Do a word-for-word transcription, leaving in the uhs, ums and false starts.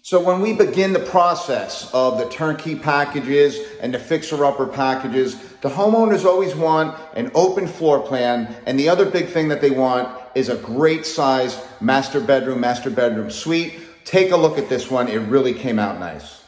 So when we begin the process of the turnkey packages and the fixer-upper packages, the homeowners always want an open floor plan, and the other big thing that they want is a great size master bedroom, master bedroom suite. Take a look at this one. It really came out nice.